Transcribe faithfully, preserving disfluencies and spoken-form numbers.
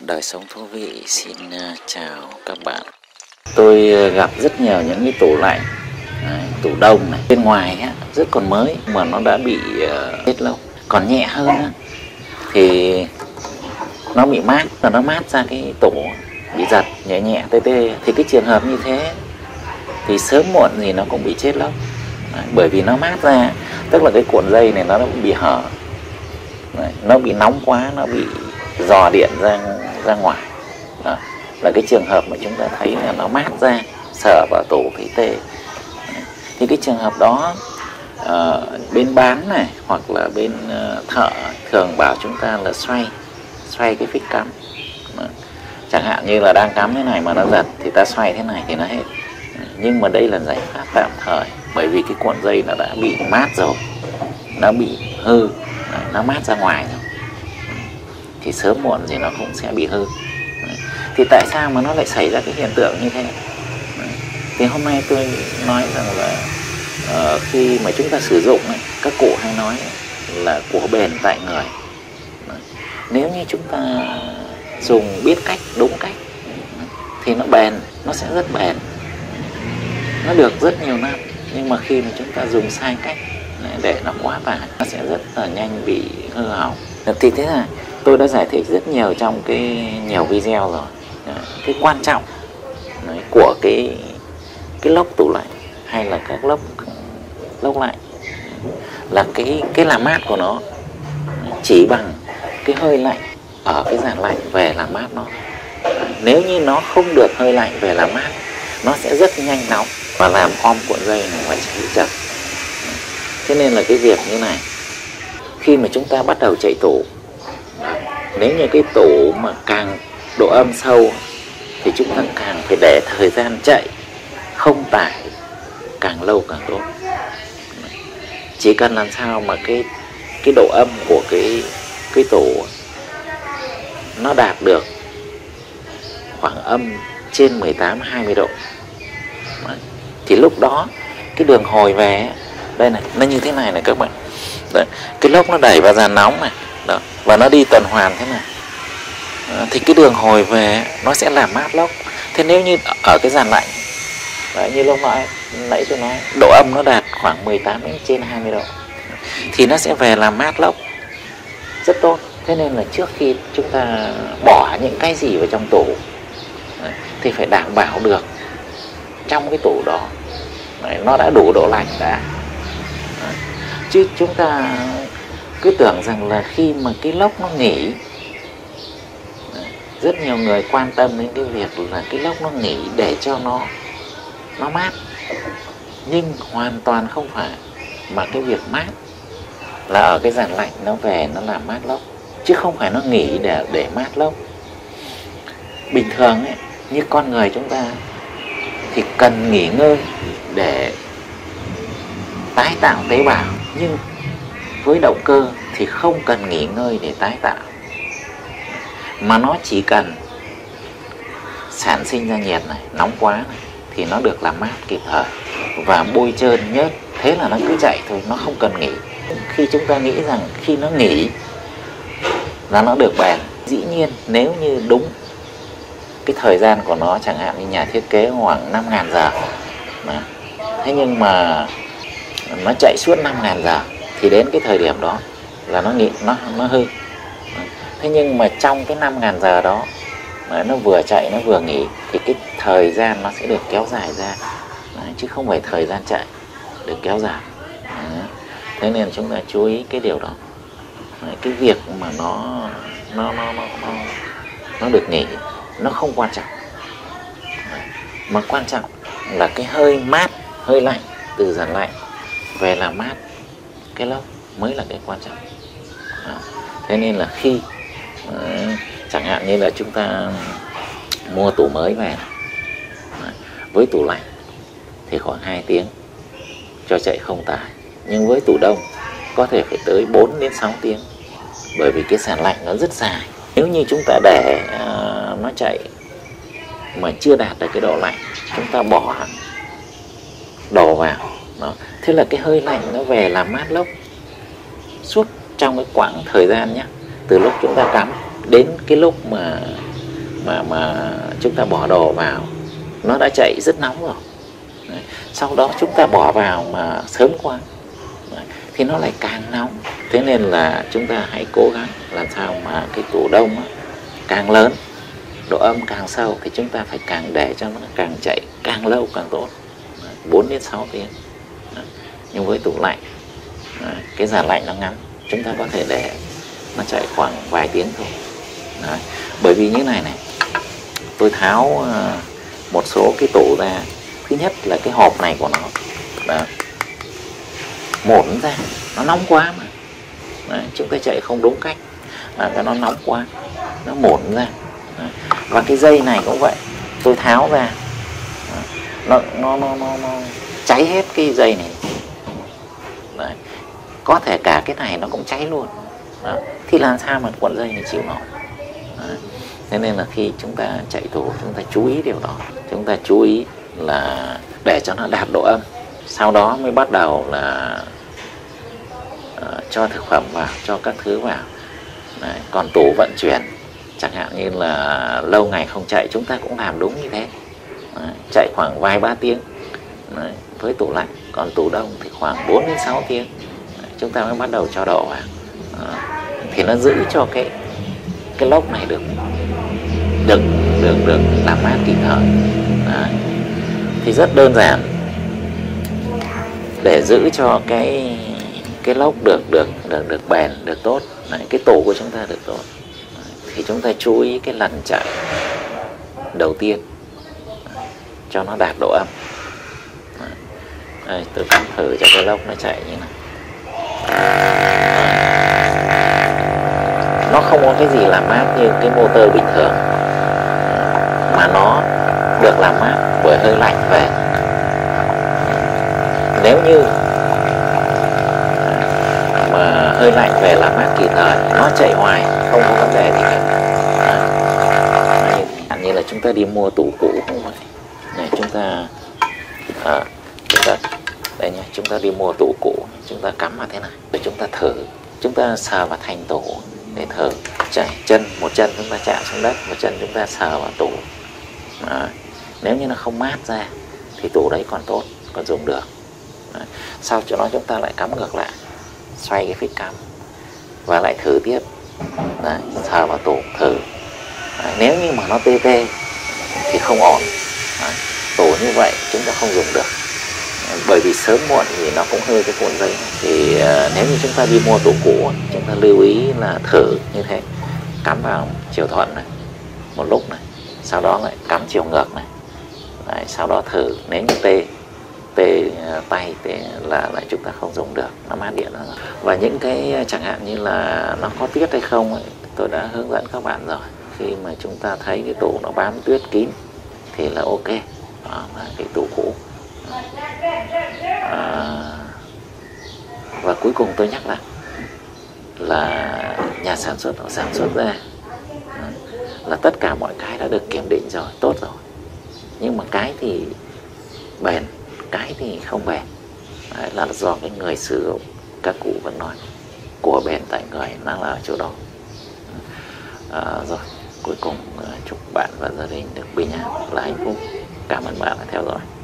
Đời sống thú vị xin chào các bạn. Tôi gặp rất nhiều những cái tủ lạnh, đấy, tủ đông này bên ngoài á, rất còn mới mà nó đã bị uh, chết lâu. Còn nhẹ hơn á, thì nó bị mát và nó mát ra cái tủ bị giật nhẹ nhẹ tê tê. Thì cái trường hợp như thế thì sớm muộn gì nó cũng bị chết lâu, đấy, bởi vì nó mát ra, tức là cái cuộn dây này nó bị hở, đấy, nó bị nóng quá, nó bị dò điện ra ra ngoài. Đó là cái trường hợp mà chúng ta thấy là nó mát ra, sờ vào tủ thấy tê. Đấy. Thì cái trường hợp đó uh, bên bán này hoặc là bên uh, thợ thường bảo chúng ta là xoay xoay cái phích cắm. Đó. Chẳng hạn như là đang cắm thế này mà nó giật thì ta xoay thế này thì nó hết. Nhưng mà đây là giải pháp tạm thời, bởi vì cái cuộn dây nó đã bị mát rồi, nó bị hư. Đấy, nó mát ra ngoài rồi thì sớm muộn gì nó cũng sẽ bị hư. Đấy. Thì tại sao mà nó lại xảy ra cái hiện tượng như thế? Đấy. Thì hôm nay tôi nói rằng là uh, khi mà chúng ta sử dụng ấy, các cụ hay nói là của bền tại người. Đấy. Nếu như chúng ta dùng biết cách, đúng cách thì nó bền, nó sẽ rất bền, nó được rất nhiều năm. Nhưng mà khi mà chúng ta dùng sai cách để nó quá tải, nó sẽ rất là nhanh bị hư hỏng. Thì thế là tôi đã giải thích rất nhiều trong cái nhiều video rồi. Cái quan trọng đấy, của cái cái lốc tủ lạnh hay là các lốc lốc lạnh là cái cái làm mát của nó chỉ bằng cái hơi lạnh ở cái dàn lạnh về làm mát nó. Nếu như nó không được hơi lạnh về làm mát, nó sẽ rất nhanh nóng và làm om cuộn dây này phải chạy chậm. Thế nên là cái việc như này, khi mà chúng ta bắt đầu chạy tủ, nếu như cái tủ mà càng độ âm sâu thì chúng ta càng phải để thời gian chạy không tải càng lâu càng tốt. Chỉ cần làm sao mà cái cái độ âm của cái cái tủ nó đạt được khoảng âm trên mười tám hai mươi độ. Đấy. Thì lúc đó cái đường hồi về đây này, nó như thế này này các bạn. Đấy. Cái lốc nó đẩy vào dàn nóng này. Đó. Và nó đi tuần hoàn thế này. Đó. Thì cái đường hồi về nó sẽ làm mát lốc. Thế nếu như ở cái dàn lạnh, đấy, như lúc nãy nãy tôi nói độ âm nó đạt khoảng mười tám đến trên hai mươi độ thì nó sẽ về làm mát lốc rất tốt. Thế nên là trước khi chúng ta bỏ những cái gì vào trong tủ, đấy, thì phải đảm bảo được trong cái tủ đó, đấy, nó đã đủ độ lạnh đã. Đấy. Chứ chúng ta cứ tưởng rằng là khi mà cái lốc nó nghỉ, đấy, rất nhiều người quan tâm đến cái việc là cái lốc nó nghỉ để cho nó nó mát, nhưng hoàn toàn không phải. Mà cái việc mát là ở cái dàn lạnh nó về nó làm mát lốc, chứ không phải nó nghỉ để để mát lốc. Bình thường ấy, như con người chúng ta thì cần nghỉ ngơi để tái tạo tế bào, nhưng với động cơ thì không cần nghỉ ngơi để tái tạo, mà nó chỉ cần sản sinh ra nhiệt này, nóng quá này, thì nó được làm mát kịp thời và bôi trơn nhớt, thế là nó cứ chạy thôi, nó không cần nghỉ. Khi chúng ta nghĩ rằng khi nó nghỉ là nó được bền, dĩ nhiên nếu như đúng cái thời gian của nó, chẳng hạn như nhà thiết kế khoảng năm nghìn giờ. Đó. Thế nhưng mà nó chạy suốt năm nghìn giờ thì đến cái thời điểm đó là nó nghỉ, nó nó hư. Thế nhưng mà trong cái năm nghìn giờ đó, nó vừa chạy nó vừa nghỉ thì cái thời gian nó sẽ được kéo dài ra. Đấy, chứ không phải thời gian chạy được kéo dài. Đấy. Thế nên chúng ta chú ý cái điều đó. Đấy, cái việc mà nó nó nó nó nó, nó được nghỉ nó không quan trọng. Đấy. Mà quan trọng là cái hơi mát, hơi lạnh từ dàn lạnh về làm mát cái lốc mới là cái quan trọng. Đó. Thế nên là khi uh, chẳng hạn như là chúng ta mua tủ mới về, đấy, với tủ lạnh thì khoảng hai tiếng cho chạy không tải, nhưng với tủ đông có thể phải tới bốn đến sáu tiếng, bởi vì cái sàn lạnh nó rất dài. Nếu như chúng ta để uh, nó chạy mà chưa đạt được cái độ lạnh, chúng ta bỏ đồ vào đó, thế là cái hơi lạnh nó về làm mát lốc suốt trong cái quãng thời gian nhé, từ lúc chúng ta cắm đến cái lúc mà mà mà chúng ta bỏ đồ vào nó đã chạy rất nóng rồi. Đấy. Sau đó chúng ta bỏ vào mà sớm quá Đấy. thì nó lại càng nóng. Thế nên là chúng ta hãy cố gắng làm sao mà cái tủ đông á, càng lớn, độ âm càng sâu thì chúng ta phải càng để cho nó càng chạy càng lâu càng tốt, bốn đến sáu tiếng. Đấy. Nhưng với tủ lạnh, đấy, cái giờ lạnh nó ngắn, chúng ta có thể để nó chạy khoảng vài tiếng thôi. Đấy. Bởi vì như này này, tôi tháo uh, một số cái tủ ra. Thứ nhất là cái hộp này của nó đó, mổn ra, nó nóng quá mà. Đấy, chúng ta chạy không đúng cách, à, cái nó nóng quá, nó mổn ra. Đấy. Và cái dây này cũng vậy, tôi tháo ra, nó nó nó nó, nó cháy hết cái dây này. Đấy. Có thể cả cái này nó cũng cháy luôn. Đó. Thì làm sao mà cuộn dây này chịu nổi. Đấy. Thế nên là khi chúng ta chạy tủ, chúng ta chú ý điều đó. Chúng ta chú ý là để cho nó đạt độ âm, sau đó mới bắt đầu là uh, cho thực phẩm vào, cho các thứ vào. Đấy. Còn tủ vận chuyển, chẳng hạn như là lâu ngày không chạy, chúng ta cũng làm đúng như thế. Đấy. Chạy khoảng vài ba tiếng. Đấy. Với tủ lạnh. Còn tủ đông thì khoảng bốn đến sáu tiếng. Đấy. Chúng ta mới bắt đầu cho đồ vào. Đấy. Thì nó giữ cho cái cái lốc này được được được được làm mát kịp thời. Đấy. Thì rất đơn giản, để giữ cho cái cái lốc được được được được bền, được tốt. Đấy, cái tủ của chúng ta được tốt. Đấy, thì chúng ta chú ý cái lần chạy đầu tiên. Đấy, cho nó đạt độ âm. Đấy. Đây, tôi cắm thử cho cái lốc nó chạy như này. Đấy. Nó không có cái gì làm mát như cái motor bình thường, mà nó được làm mát bởi hơi lạnh về. Nếu như mà hơi lạnh về làm mát kịp thời, nó chạy hoài không có vấn đề gì cả. Đấy. Như là chúng ta đi mua tủ cũ không vậy. Này, chúng ta à, chúng ta đây nhá, chúng ta đi mua tủ cũ, chúng ta cắm vào thế này, để chúng ta thử, chúng ta sờ vào thành tủ để thử. Chạy chân, một chân chúng ta chạm xuống đất, một chân chúng ta sờ vào tủ. Đấy. Nếu như nó không mát ra thì tủ đấy còn tốt, còn dùng được. Đấy. Sau cho nó chúng ta lại cắm ngược lại, xoay cái phích cắm và lại thử tiếp. Đấy. Sờ vào tủ thử. Đấy. Nếu như mà nó tê tê thì không ổn. Đấy. Tủ như vậy chúng ta không dùng được, bởi vì sớm muộn thì nó cũng hơi cái cuộn dây này. Thì uh, nếu như chúng ta đi mua tủ cũ, chúng ta lưu ý là thử như thế, cắm vào chiều thuận này một lúc này, sau đó lại cắm chiều ngược này. Đấy, sau đó thử, nếu như tê tê uh, tay tê là lại chúng ta không dùng được, nó mát điện rồi. Và những cái chẳng hạn như là nó có tuyết hay không ấy, tôi đã hướng dẫn các bạn rồi. Khi mà chúng ta thấy cái tủ nó bám tuyết kín thì là ok. Đó là cái tủ cũ. À, và cuối cùng tôi nhắc lại là nhà sản xuất họ sản xuất ra là tất cả mọi cái đã được kiểm định rồi, tốt rồi. Nhưng mà cái thì bền, cái thì không bền. Đấy, là do cái người sử dụng. Các cụ vẫn nói của bền tại người, nó là ở chỗ đó. À, rồi cuối cùng chúc bạn và gia đình được bình an và hạnh phúc. Cảm ơn bạn đã theo dõi.